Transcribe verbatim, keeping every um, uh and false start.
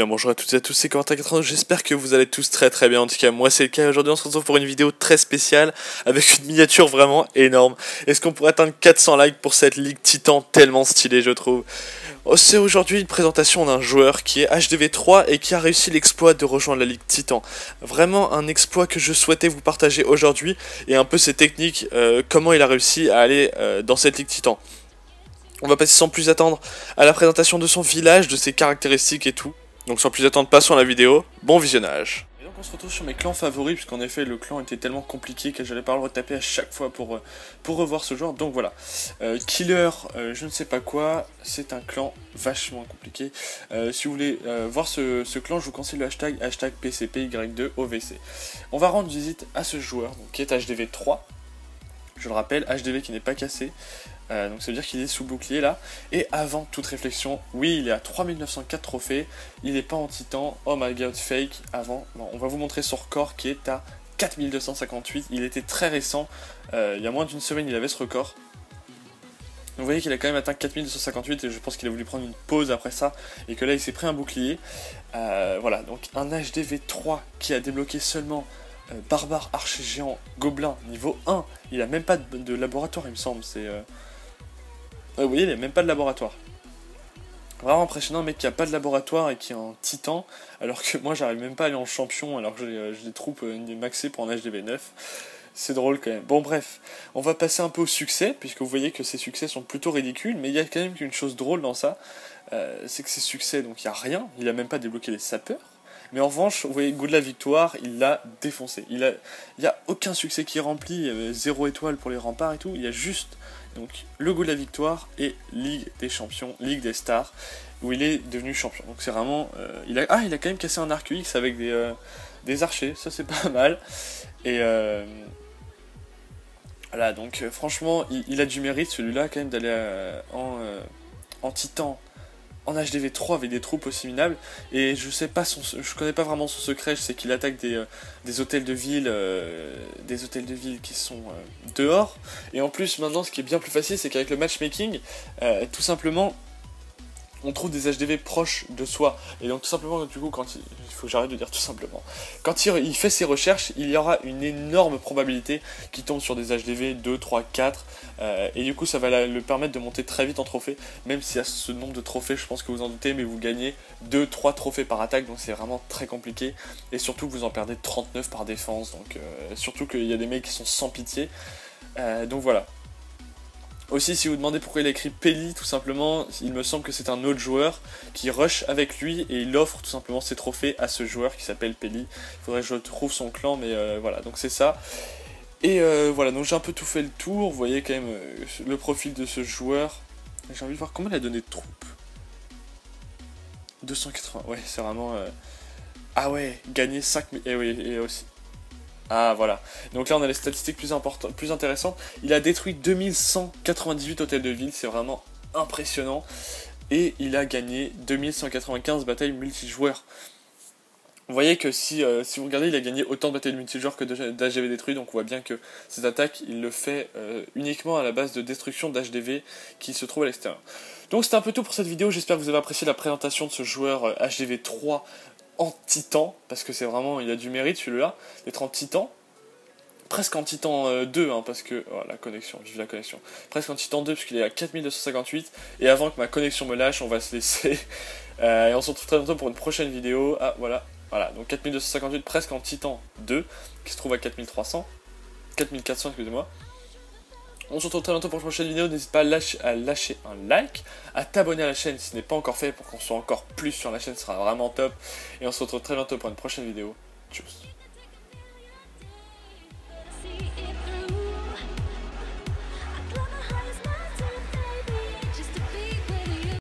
bien bonjour à toutes et à tous, c'est Corentin quatre-vingt-deux, j'espère que vous allez tous très très bien, en tout cas moi c'est le cas. Aujourd'hui on se retrouve pour une vidéo très spéciale, avec une miniature vraiment énorme. Est-ce qu'on pourrait atteindre quatre cents likes pour cette Ligue Titan tellement stylée je trouve? Oh, c'est aujourd'hui une présentation d'un joueur qui est H D V trois et qui a réussi l'exploit de rejoindre la Ligue Titan. Vraiment un exploit que je souhaitais vous partager aujourd'hui, et un peu ses techniques, euh, comment il a réussi à aller euh, dans cette Ligue Titan. On va passer sans plus attendre à la présentation de son village, de ses caractéristiques et tout. Donc sans plus attendre, passons à la vidéo. Bon visionnage. Et donc on se retrouve sur mes clans favoris, puisqu'en effet le clan était tellement compliqué que j'allais pas le retaper à chaque fois pour, pour revoir ce joueur. Donc voilà. Euh, Killer, euh, je ne sais pas quoi, c'est un clan vachement compliqué. Euh, si vous voulez euh, voir ce, ce clan, je vous conseille le hashtag, hashtag P C P Y deux O V C. On va rendre visite à ce joueur, donc, qui est H D V trois. Je le rappelle, H D V qui n'est pas cassé. Euh, donc ça veut dire qu'il est sous bouclier là. Et avant toute réflexion, oui il est à trois mille neuf cent quatre trophées, il n'est pas en titan, oh my god fake. Avant, bon, on va vous montrer son record qui est à quatre mille deux cent cinquante-huit, il était très récent, euh, il y a moins d'une semaine il avait ce record. Donc vous voyez qu'il a quand même atteint quatre mille deux cent cinquante-huit et je pense qu'il a voulu prendre une pause après ça et que là il s'est pris un bouclier. Euh, voilà, donc un H D V trois qui a débloqué seulement euh, barbare, archer géant, gobelin, niveau un, il a même pas de, de laboratoire il me semble, c'est... Euh... Euh, vous voyez, il n'y a même pas de laboratoire. Vraiment impressionnant, un mec qui a pas de laboratoire et qui est en titan, alors que moi j'arrive même pas à aller en champion, alors que j'ai euh, des troupes euh, maxées pour un H D V neuf. C'est drôle quand même. Bon bref, on va passer un peu au succès, puisque vous voyez que ces succès sont plutôt ridicules, mais il y a quand même une chose drôle dans ça, euh, c'est que ces succès, donc il n'y a rien, il a même pas débloqué les sapeurs. Mais en revanche, vous voyez, goût de la victoire, il l'a défoncé. Il a, il y a aucun succès qui est rempli, il y avait zéro étoile pour les remparts et tout, il y a juste donc le goût de la victoire et Ligue des champions, Ligue des stars, où il est devenu champion. Donc c'est vraiment, euh, il a, ah il a quand même cassé un arc U X avec des, euh, des archers, ça c'est pas mal. Et euh, voilà, donc euh, franchement, il, il a du mérite celui-là quand même d'aller euh, en, euh, en titan. En H D V trois avec des troupes aussi minables, et je sais pas son, je connais pas vraiment son secret, je sais qu'il attaque des, euh, des hôtels de ville, euh, des hôtels de ville qui sont euh, dehors, et en plus maintenant ce qui est bien plus facile c'est qu'avec le matchmaking, euh, tout simplement on trouve des H D V proches de soi, et donc tout simplement du coup quand il, il faut que j'arrête de dire tout simplement, quand il, il fait ses recherches, il y aura une énorme probabilité qu'il tombe sur des H D V deux, trois, quatre, euh, et du coup ça va la, le permettre de monter très vite en trophée, même si à ce nombre de trophées je pense que vous en doutez, mais vous gagnez deux, trois trophées par attaque, donc c'est vraiment très compliqué, et surtout que vous en perdez trente-neuf par défense, donc euh, surtout qu'il y a des mecs qui sont sans pitié, euh, donc voilà. Aussi, si vous demandez pourquoi il a écrit Peli, tout simplement, il me semble que c'est un autre joueur qui rush avec lui et il offre tout simplement ses trophées à ce joueur qui s'appelle Peli. Il faudrait que je trouve son clan, mais euh, voilà, donc c'est ça. Et euh, voilà, donc j'ai un peu tout fait le tour, vous voyez quand même euh, le profil de ce joueur. J'ai envie de voir comment il a donné de troupes. deux cent quatre-vingts, ouais, c'est vraiment... Euh... Ah ouais, gagner cinq mille, et oui, et aussi... Ah voilà, donc là on a les statistiques plus importantes, plus intéressantes. Il a détruit deux mille cent quatre-vingt-dix-huit hôtels de ville, c'est vraiment impressionnant. Et il a gagné deux mille cent quatre-vingt-quinze batailles multijoueurs. Vous voyez que si, euh, si vous regardez, il a gagné autant de batailles multijoueurs que d'H D V détruits, donc on voit bien que cette attaque, il le fait euh, uniquement à la base de destruction d'H D V qui se trouve à l'extérieur. Donc c'était un peu tout pour cette vidéo, j'espère que vous avez apprécié la présentation de ce joueur euh, H D V trois en titan, parce que c'est vraiment, il a du mérite celui-là, d'être en titan, presque en titan euh, deux, hein, parce que, oh, la connexion, vive la connexion, presque en titan deux, puisqu'il est à quatre mille deux cent cinquante-huit, et avant que ma connexion me lâche, on va se laisser, euh, et on se retrouve très bientôt pour une prochaine vidéo, ah, voilà, voilà, donc quatre mille deux cent cinquante-huit, presque en titan deux, qui se trouve à quatre mille trois cents, quatre mille quatre cents, excusez-moi. On se retrouve très bientôt pour une prochaine vidéo, n'hésite pas à lâcher, à lâcher un like, à t'abonner à la chaîne si ce n'est pas encore fait pour qu'on soit encore plus sur la chaîne, ce sera vraiment top. Et on se retrouve très bientôt pour une prochaine vidéo. Tchuss.